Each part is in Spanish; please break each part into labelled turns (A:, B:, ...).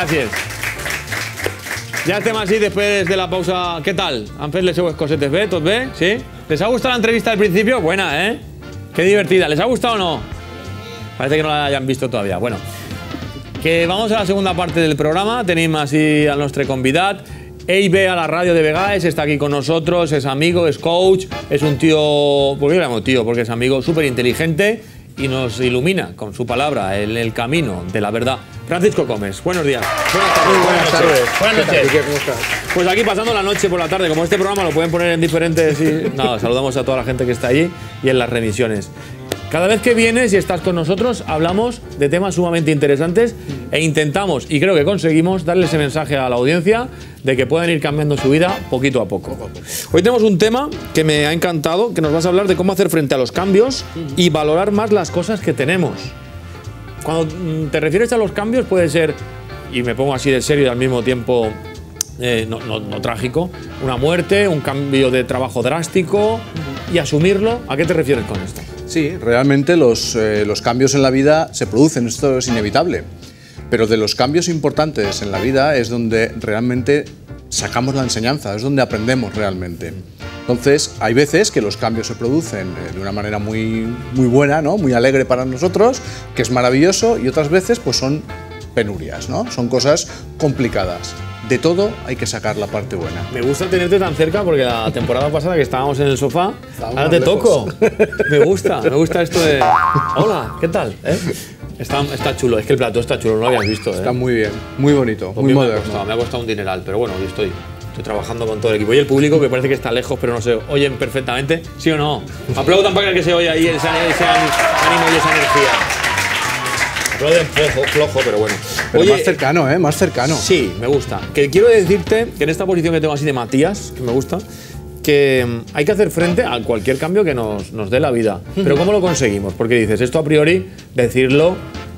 A: Gràcies. Ja estem així després de la pausa. Què tal? Han fet les seues cosetes bé? Tot bé? Sí? ¿Les ha gustado la entrevista al principio? Buena, ¿eh? Qué divertida. ¿Les ha gustado o no? Parece que no la hayan visto todavía. Bueno, que vamos a la segunda parte del programa. Tenim així al nostre convidat. Ell ve a la ràdio de Begaes, está aquí con nosotros, es amigo, es coach, es un tío, ¿por qué le llamo tío? Porque es amigo súper inteligente y nos ilumina con su palabra en el camino de la verdad. Francisco Comes, buenos días.
B: Buenas tardes.
A: Buenas tardes. Buenas noches.
B: ¿Cómo estás?
A: Pues aquí pasando la noche por la tarde, como este programa lo pueden poner en diferentes... Nada, saludamos a toda la gente que está allí y en las remisiones. Cada vez que vienes y estás con nosotros, hablamos de temas sumamente interesantes e intentamos, y creo que conseguimos, darle ese mensaje a la audiencia de que pueden ir cambiando su vida poquito a poco. Hoy tenemos un tema que me ha encantado, que nos vas a hablar de cómo hacer frente a los cambios y valorar más las cosas que tenemos. Cuando te refieres a los cambios puede ser, y me pongo así de serio y al mismo tiempo no trágico, una muerte, un cambio de trabajo drástico y asumirlo. ¿A qué te refieres con esto?
B: Sí, realmente los cambios en la vida se producen, esto es inevitable. Pero de los cambios importantes en la vida es donde realmente sacamos la enseñanza, es donde aprendemos realmente. Entonces, hay veces que los cambios se producen de una manera muy buena, ¿no? Muy alegre para nosotros, que es maravilloso, y otras veces pues son penurias, ¿no? Son cosas complicadas. De todo hay que sacar la parte buena.
A: Me gusta tenerte tan cerca porque la temporada pasada que estábamos en el sofá, ahora te
B: lejos.
A: toco. Me gusta esto de... Hola, ¿qué tal? Está chulo, es que el plató está chulo, no lo habías visto.
B: Está muy bien, muy bonito,
A: Pues
B: muy
A: me
B: moderno.
A: ha costado un dineral, pero bueno, aquí estoy trabajando con todo el equipo. Y el público que parece que está lejos, pero no se oyen perfectamente, ¿sí o no? Aplaudan para que se oye ahí ese ánimo y esa energía. Aplauden flojo, pero bueno.
B: Pero
A: Oye,
B: más cercano, ¿eh? Más cercano.
A: Sí, me gusta. Que quiero decirte que en esta posición que tengo así de Matías, que me gusta, que hay que hacer frente a cualquier cambio que nos dé la vida. Pero ¿cómo lo conseguimos? Porque dices, esto a priori, decirlo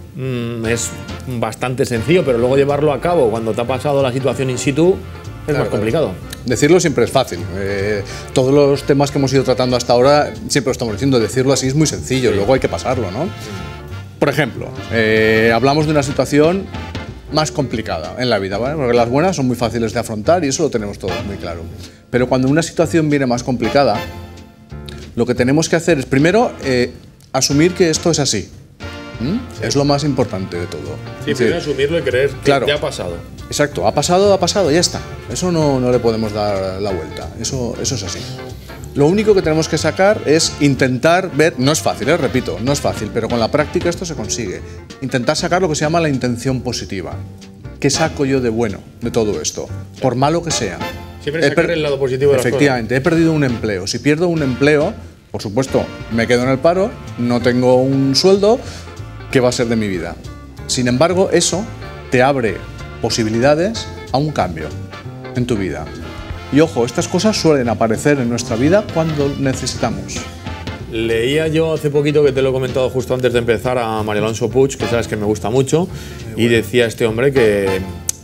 A: es bastante sencillo, pero luego llevarlo a cabo cuando te ha pasado la situación in situ es más complicado.
B: Decirlo siempre es fácil. Todos los temas que hemos ido tratando hasta ahora, siempre lo estamos diciendo, decirlo así es muy sencillo, luego hay que pasarlo, ¿no? Por ejemplo, hablamos de una situación más complicada en la vida, ¿vale? Porque las buenas son muy fáciles de afrontar y eso lo tenemos todos muy claro. Pero cuando una situación viene más complicada, lo que tenemos que hacer es primero asumir que esto es así. Sí. Es lo más importante de todo.
A: Sí, primero asumirlo y creer que
B: claro,
A: ya ha pasado.
B: Exacto, ha pasado, ya está. Eso no le podemos dar la vuelta, eso es así. Lo único que tenemos que sacar es intentar ver, no es fácil, repito, no es fácil, pero con la práctica esto se consigue. Intentar sacar lo que se llama la intención positiva. ¿Qué saco yo de bueno de todo esto? Por malo que sea.
A: Siempre sacar el lado positivo de las cosas.
B: Efectivamente, he perdido un empleo. Si pierdo un empleo, por supuesto, me quedo en el paro, no tengo un sueldo, ¿qué va a ser de mi vida? Sin embargo, eso te abre posibilidades a un cambio en tu vida. Y ojo, estas cosas suelen aparecer en nuestra vida cuando necesitamos.
A: Leía yo hace poquito, que te lo he comentado justo antes de empezar, a Mario Alonso Puig, que sabes que me gusta mucho, y decía este hombre que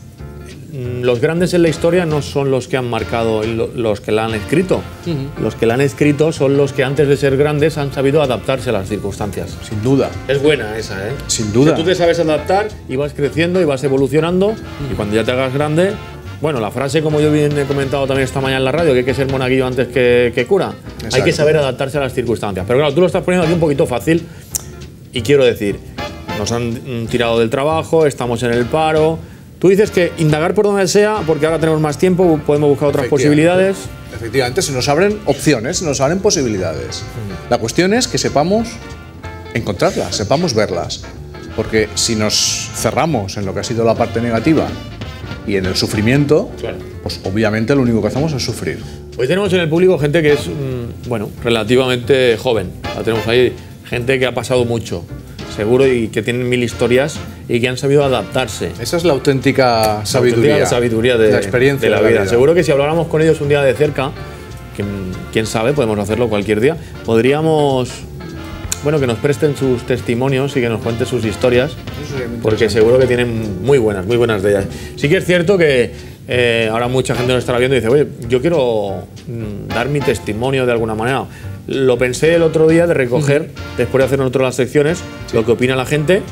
A: los grandes en la historia no son los que han marcado, los que la han escrito. Los que la han escrito son los que antes de ser grandes han sabido adaptarse a las circunstancias.
B: Sin duda.
A: Es buena esa, ¿eh?
B: Sin duda.
A: O sea, tú te sabes adaptar y vas creciendo y vas evolucionando, y cuando ya te hagas grande... Bueno, la frase, como yo bien he comentado también esta mañana en la radio, que hay que ser monaguillo antes que cura. Exacto. Hay que saber adaptarse a las circunstancias. Pero claro, tú lo estás poniendo aquí un poquito fácil. Y quiero decir, nos han tirado del trabajo, estamos en el paro. Tú dices que indagar por donde sea, porque ahora tenemos más tiempo, podemos buscar otras posibilidades.
B: Efectivamente, se nos abren opciones, se nos abren posibilidades. La cuestión es que sepamos encontrarlas, sepamos verlas. Porque si nos cerramos en lo que ha sido la parte negativa y en el sufrimiento, claro, pues obviamente lo único que hacemos es sufrir.
A: Hoy tenemos en el público gente que es, bueno, relativamente joven. La tenemos ahí, gente que ha pasado mucho, seguro, y que tienen 1000 historias y que han sabido adaptarse.
B: Esa es la auténtica sabiduría.
A: La experiencia de la vida. Seguro que si habláramos con ellos un día de cerca, que quién sabe, podemos hacerlo cualquier día, podríamos... Bueno, que nos presten sus testimonios y que nos cuenten sus historias, porque seguro que tienen muy buenas de ellas. Sí que es cierto que ahora mucha gente nos estará viendo y dice, oye, yo quiero dar mi testimonio de alguna manera. Lo pensé el otro día de recoger, después de hacer nosotros las secciones, lo que opina la gente,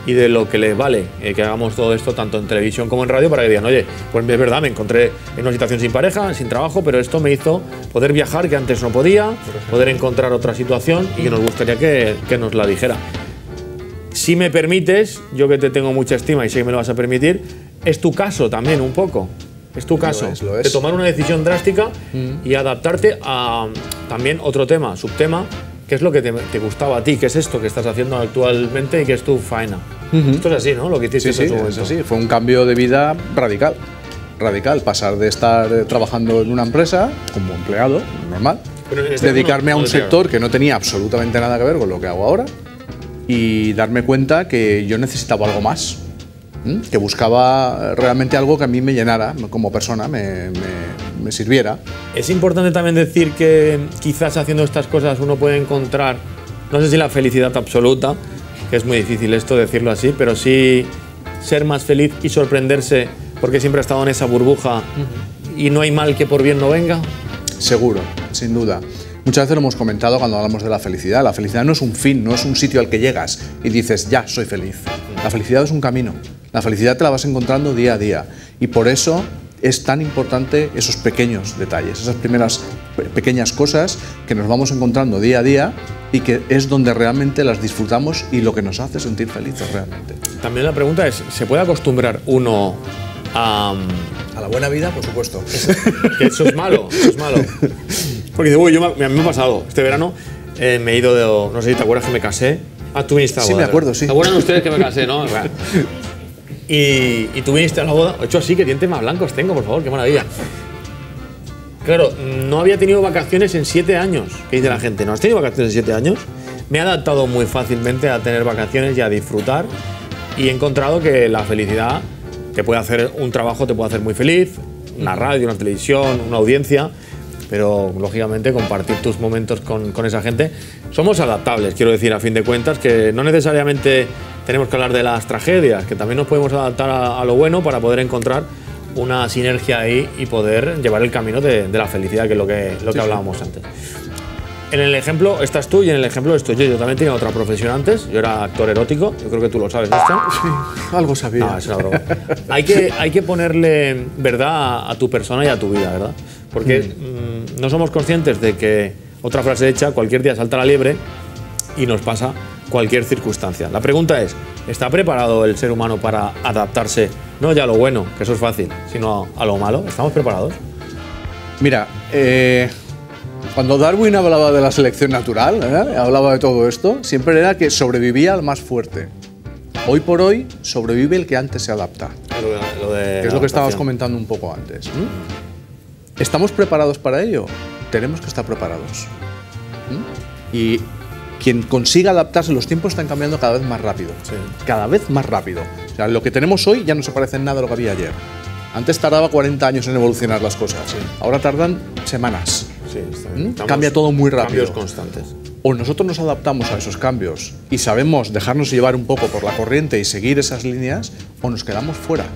A: y de lo que les vale que hagamos todo esto tanto en televisión como en radio para que digan, oye, pues es verdad, me encontré en una situación sin pareja, sin trabajo, pero esto me hizo poder viajar que antes no podía, poder encontrar otra situación y que nos gustaría que nos la dijera. Si me permites, yo que te tengo mucha estima y sé que me lo vas a permitir, es tu caso también un poco. Es tu caso,
B: lo es.
A: De tomar una decisión drástica y adaptarte a también otro tema, subtema, que es lo que te gustaba a ti, que es esto que estás haciendo actualmente y que es tu faena. Esto es así, ¿no? Lo que hiciste en su momento.
B: Sí, fue un cambio de vida radical. Radical, pasar de estar trabajando en una empresa como empleado, normal, dedicarme a un sector que no tenía absolutamente nada que ver con lo que hago ahora y darme cuenta que yo necesitaba algo más. Que buscaba realmente algo que a mí me llenara como persona, me sirviera.
A: Es importante también decir que quizás haciendo estas cosas uno puede encontrar, no sé si la felicidad absoluta, que es muy difícil esto decirlo así, pero sí ser más feliz y sorprenderse porque siempre ha estado en esa burbuja y no hay mal que por bien no venga.
B: Seguro, sin duda. Muchas veces lo hemos comentado cuando hablamos de la felicidad. La felicidad no es un fin, no es un sitio al que llegas y dices, ya, soy feliz. La felicidad es un camino. La felicidad te la vas encontrando día a día y por eso es tan importante esos pequeños detalles, esas primeras pequeñas cosas que nos vamos encontrando día a día y que es donde realmente las disfrutamos y lo que nos hace sentir felices realmente.
A: También la pregunta es, ¿se puede acostumbrar uno a
B: la buena vida? Por supuesto.
A: Que eso es malo, eso es malo. Porque dice, uy, a mí me ha pasado, este verano me he ido de, no sé si te acuerdas que me casé. Ah, tú viniste a la boda.
B: Sí, me acuerdo, sí.
A: ¿Se acuerdan ustedes que me casé, no? Y tú viniste a la boda, hecho así, que dientes más blancos tengo, por favor, qué maravilla. Claro, no había tenido vacaciones en 7 años. ¿Qué dice la gente? ¿No has tenido vacaciones en 7 años? Me he adaptado muy fácilmente a tener vacaciones y a disfrutar y he encontrado que la felicidad te puede hacer un trabajo, te puede hacer muy feliz, una radio, una televisión, una audiencia, pero lógicamente compartir tus momentos con esa gente. Somos adaptables, quiero decir, a fin de cuentas, que no necesariamente tenemos que hablar de las tragedias, que también nos podemos adaptar a lo bueno para poder encontrar una sinergia ahí y poder llevar el camino de la felicidad, que es lo que hablábamos antes. En el ejemplo estás tú y en el ejemplo estoy yo. Yo también tenía otra profesión antes, yo era actor erótico, yo creo que tú lo sabes, ¿no?
B: Sí, algo sabía.
A: No, es una broma. hay que ponerle verdad a tu persona y a tu vida, ¿verdad? Porque no somos conscientes de que, otra frase hecha, cualquier día salta la liebre y nos pasa cualquier circunstancia. La pregunta es, ¿está preparado el ser humano para adaptarse, no ya a lo bueno, que eso es fácil, sino a lo malo? ¿Estamos preparados?
B: Mira, cuando Darwin hablaba de la selección natural, hablaba de todo esto, siempre era que sobrevivía al más fuerte. Hoy por hoy sobrevive el que antes se adapta. Que es lo que estábamos comentando un poco antes. ¿Estamos preparados para ello? Tenemos que estar preparados. Y quien consiga adaptarse, los tiempos están cambiando cada vez más rápido.
A: Sí.
B: Cada vez más rápido. O sea, lo que tenemos hoy ya no se parece en nada a lo que había ayer. Antes tardaba 40 años en evolucionar las cosas. Sí. Ahora tardan semanas.
A: Sí,
B: cambia todo muy rápido.
A: Cambios constantes.
B: O nosotros nos adaptamos a esos cambios y sabemos dejarnos llevar un poco por la corriente y seguir esas líneas, o nos quedamos fuera.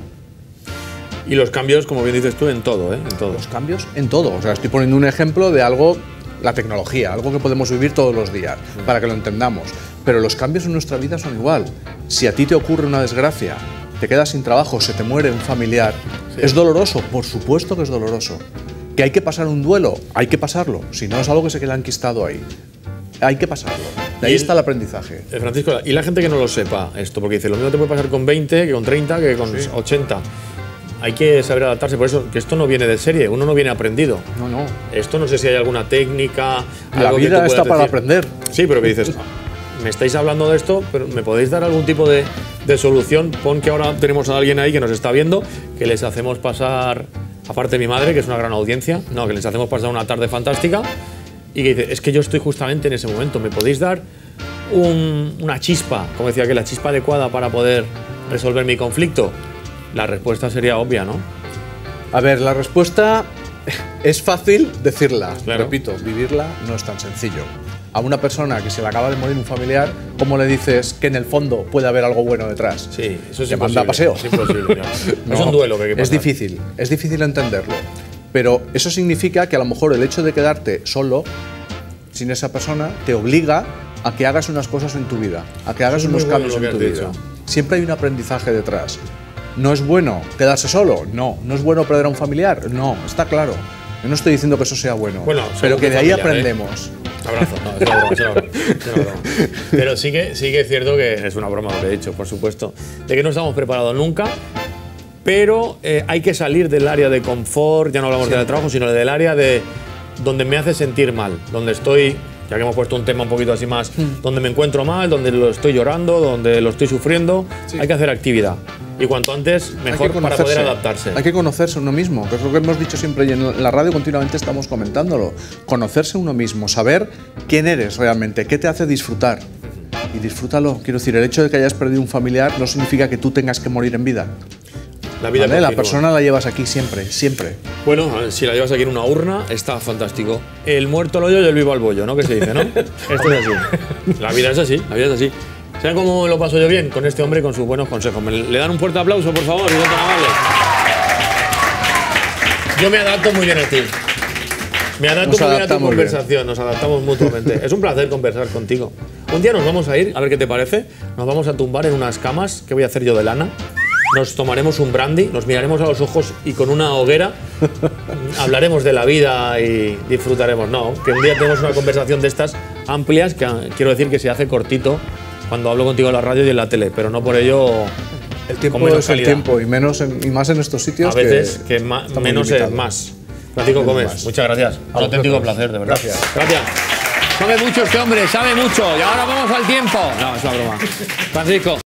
A: Y los cambios, como bien dices tú, en todo, ¿eh? En todo.
B: Los cambios en todo. O sea, estoy poniendo un ejemplo de algo, la tecnología, algo que podemos vivir todos los días, para que lo entendamos. Pero los cambios en nuestra vida son igual. Si a ti te ocurre una desgracia, te quedas sin trabajo, se te muere un familiar, ¿es doloroso? Por supuesto que es doloroso. ¿Que hay que pasar un duelo? Hay que pasarlo. Si no, es algo que se queda enquistado ahí. Hay que pasarlo. De ahí está el aprendizaje.
A: Francisco, y la gente que no lo sepa esto, porque dice, lo mismo te puede pasar con 20, que con 30, que con 80. Hay que saber adaptarse, por eso que esto no viene de serie, uno no viene aprendido.
B: No, no.
A: Esto no sé si hay alguna técnica.
B: La vida está para aprender.
A: Sí, pero que dices, me estáis hablando de esto, pero ¿me podéis dar algún tipo de solución? Pon que ahora tenemos a alguien ahí que nos está viendo, que les hacemos pasar, aparte de mi madre, que es una gran audiencia, no, que les hacemos pasar una tarde fantástica y que dice, es que yo estoy justamente en ese momento, ¿me podéis dar una chispa, como decía, que la chispa adecuada para poder resolver mi conflicto? La respuesta sería obvia, ¿no?
B: A ver, la respuesta es fácil decirla,
A: claro.
B: Repito, vivirla no es tan sencillo. A una persona que se le acaba de morir un familiar, ¿cómo le dices que en el fondo puede haber algo bueno detrás?
A: Sí, eso es
B: Te
A: imposible.
B: manda a paseo.
A: Es imposible, claro. No, es un duelo que hay que pasar.
B: Es difícil entenderlo. Pero eso significa que a lo mejor el hecho de quedarte solo, sin esa persona, te obliga a que hagas unas cosas en tu vida, a que hagas unos cambios en tu vida. siempre hay un aprendizaje detrás. ¿No es bueno quedarse solo? No. ¿No es bueno perder a un familiar? No, está claro. Yo no estoy diciendo que eso sea bueno, pero que de ahí aprendemos.
A: Abrazo. No, es una broma, es una broma, es una broma. Pero sí que es cierto que es una broma lo que he dicho, por supuesto, de que no estamos preparados nunca, pero hay que salir del área de confort, ya no hablamos del trabajo, sino del área de donde me hace sentir mal, donde estoy, ya que hemos puesto un tema un poquito así más, donde me encuentro mal, donde lo estoy llorando, donde lo estoy sufriendo, hay que hacer actividad. Y cuanto antes, mejor para poder adaptarse.
B: Hay que conocerse uno mismo, que es lo que hemos dicho siempre y en la radio continuamente estamos comentándolo. Conocerse uno mismo, saber quién eres realmente, qué te hace disfrutar. Y disfrútalo. Quiero decir, el hecho de que hayas perdido un familiar no significa que tú tengas que morir en vida.
A: La vida
B: ¿vale? La persona la llevas aquí siempre, siempre.
A: Bueno, si la llevas aquí en una urna, está fantástico. El muerto al hoyo y el vivo al bollo, ¿no? Que se dice, ¿no? Esto es así. La vida es así, la vida es así. ¿Saben cómo lo paso yo bien con este hombre y con sus buenos consejos? ¿Le dan un fuerte aplauso, por favor? Si son tan amables. Yo me adapto muy bien a ti. Me adapto muy bien a tu conversación, nos adaptamos mutuamente. Es un placer conversar contigo. Un día nos vamos a ir, a ver qué te parece. Nos vamos a tumbar en unas camas que voy a hacer yo de lana. Nos tomaremos un brandy, nos miraremos a los ojos y con una hoguera hablaremos de la vida y disfrutaremos. No, que un día tenemos una conversación de estas amplias, que quiero decir que se hace cortito cuando hablo contigo en la radio y en la tele, pero no por ello
B: el tiempo con menos es calidad. El tiempo y más en estos sitios.
A: A veces que menos es más. Francisco Gómez, muchas gracias. Un auténtico placer, de verdad. Gracias. Sabe mucho este hombre, sabe mucho. Y ahora vamos al tiempo. No, es una broma. Francisco.